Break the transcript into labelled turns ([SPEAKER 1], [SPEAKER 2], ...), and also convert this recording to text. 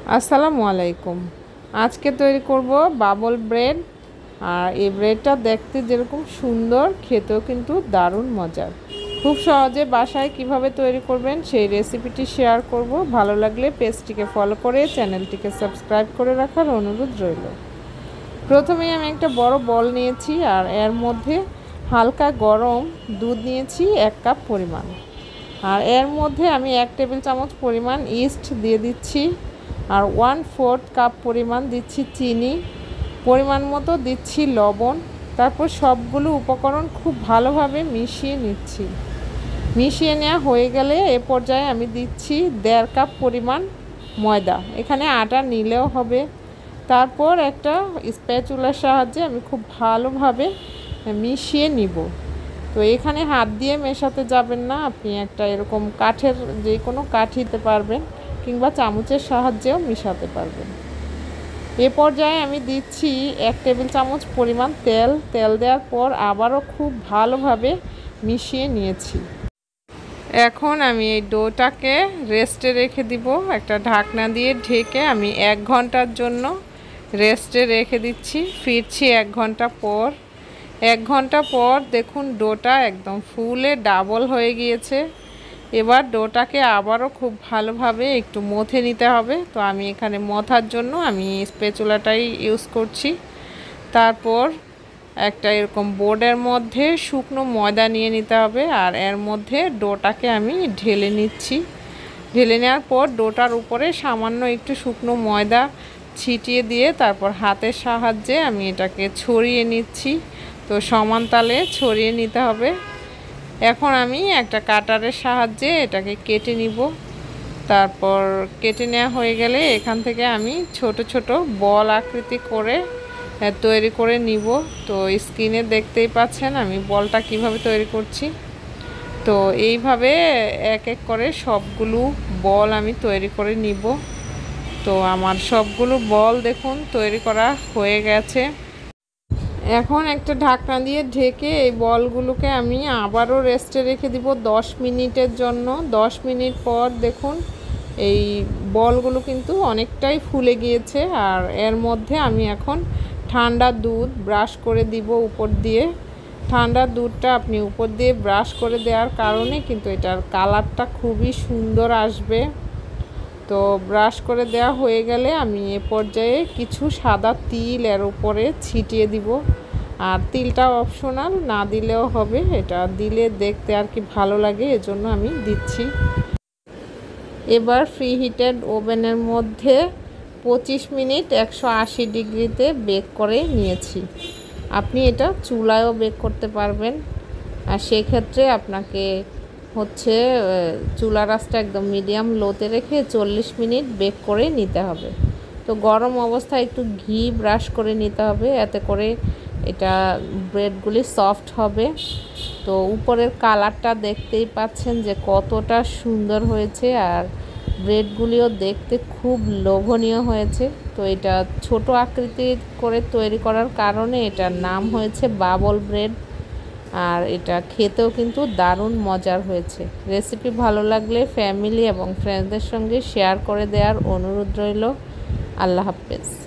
[SPEAKER 1] আসসালামু আলাইকুম। আজকে তৈরি করব বাবল ব্রেড। আর এই ব্রেডটা দেখতে যেরকম সুন্দর, খেতেও কিন্তু দারুণ মজার। খুব সহজে বাসায় কিভাবে তৈরি করবেন সেই রেসিপিটি শেয়ার করব। ভালো লাগলে পেজটিকে ফলো করে চ্যানেলটিকে সাবস্ক্রাইব করে রাখার অনুরোধ রইল। প্রথমেই আমি একটা বড় বল নিয়েছি আর এর মধ্যে হালকা গরম দুধ নিয়েছি 1 কাপ পরিমাণ। আর এর মধ্যে আমি 1 টেবিল চামচ পরিমাণ ইস্ট দিয়ে দিচ্ছি। আর 1/4 কাপ পরিমাণ দিচ্ছি চিনি, পরিমাণ মতো দিচ্ছি লবণ। তারপর সবগুলো উপকরণ খুব ভালোভাবে মিশিয়ে নিচ্ছি। মিশিয়ে নেওয়া হয়ে গেলে এ পর্যায়ে আমি দিচ্ছি 1.5 কাপ পরিমাণ ময়দা। এখানে আটা নিলেও হবে। তারপর একটা স্প্যাচুলার সাহায্যে আমি খুব ভালোভাবে মিশিয়ে নিব। তো এখানে হাত দিয়ে মেশাতে যাবেন না, আপনি একটা এরকম কাঠের যে কোনো কাঠ নিতে পারবেন কিংবা চামচের সাহায্যেও মেশাতে পারবেন। এ পর্যায়ে আমি দিচ্ছি 1 টেবিল চামচ পরিমাণ তেল দেওয়ার পর আবারও খুব ভালোভাবে মিশিয়ে নিয়েছি। এখন আমি এই ডোটাকে রেস্টে রেখে দিব। একটা ঢাকনা দিয়ে ঢেকে আমি 1 ঘন্টার জন্য রেস্টে রেখে দিচ্ছি। ফিরছি 1 ঘন্টা পর। 1 ঘন্টা পর দেখুন ডোটা একদম ফুলে ডাবল হয়ে গিয়েছে। এবার ডোটাকে আবারও খুব ভালোভাবে একটু মথে নিতে হবে। তো আমি এখানে মথার জন্য আমি স্প্যাচুলাটাই ইউজ করছি। তারপর একটা এরকম বোর্ডের মধ্যে শুকনো ময়দা নিয়ে নিতে হবে আর এর মধ্যে ডোটাকে আমি ঢেলে নিচ্ছি। ঢেলে নেওয়ার পর ডোটার উপরে সামান্য একটু শুকনো ময়দা ছিটিয়ে দিয়ে তারপর হাতের সাহায্যে আমি এটাকে ছড়িয়ে নিচ্ছি। তো সমান তালে ছড়িয়ে নিতে হবে। এখন আমি একটা কাটারের সাহায্যে এটাকে কেটে নিব। তারপর কেটে নেওয়া হয়ে গেলে এখান থেকে আমি ছোট ছোট বল আকৃতি করে তৈরি করে নিব। তো স্ক্রিনে দেখতেই পাচ্ছেন আমি বলটা কিভাবে তৈরি করছি। তো এইভাবে এক এক করে সবগুলো বল আমি তৈরি করে নিব। তো আমার সবগুলো বল দেখুন তৈরি করা হয়ে গেছে। এখন একটা ঢাকনা দিয়ে ঢেকে এই বলগুলোকে আমি আবারও রেস্টে রেখে দিব 10 মিনিটের জন্য। 10 মিনিট পর দেখুন এই বলগুলো কিন্তু অনেকটাই ফুলে গিয়েছে। আর এর মধ্যে আমি এখন ঠান্ডা দুধ ব্রাশ করে দিব উপর দিয়ে। ঠান্ডা দুধটা আপনি উপর দিয়ে ব্রাশ করে দেওয়ার কারণে কিন্তু এটার কালারটা খুবই সুন্দর আসবে। তো ব্রাশ করে দেওয়া হয়ে গেলে আমি এ পর্যায়ে কিছু সাদা তিল এর উপরে ছিটিয়ে দিব। আর তিলটা অপশনাল, না দিলেও হবে, এটা দিলে দেখতে আর কি ভালো লাগে, এজন্য আমি দিচ্ছি। এবার ফ্রি হিটেড ওভেনের মধ্যে 25 মিনিট 180 ডিগ্রিতে বেক করে নিয়েছি। আপনি এটা চুলায়ও বেক করতে পারবেন। আর সেক্ষেত্রে আপনাকে চুলার আঁচটা একদম মিডিয়াম লোতে রেখে 40 মিনিট বেক করে নিতে হবে। তো গরম অবস্থায় একটু ঘি ব্রাশ করে নিতে হবে, এতে করে এটা ব্রেডগুলি সফট হবে। তো উপরের কালারটা দেখতেই পাচ্ছেন যে কতটা সুন্দর হয়েছে আর ব্রেডগুলিও দেখতে খুব লোভনীয় হয়েছে। তো এটা ছোট আকৃতির করে তৈরি করার কারণে এটার নাম হয়েছে বাবল ব্রেড। আর এটা খেতেও কিন্তু দারুণ মজার হয়েছে। রেসিপি ভালো লাগলে ফ্যামিলি এবং ফ্রেন্ডসদের সঙ্গে শেয়ার করে দেওয়ার অনুরোধ রইল। আল্লাহ হাফেজ।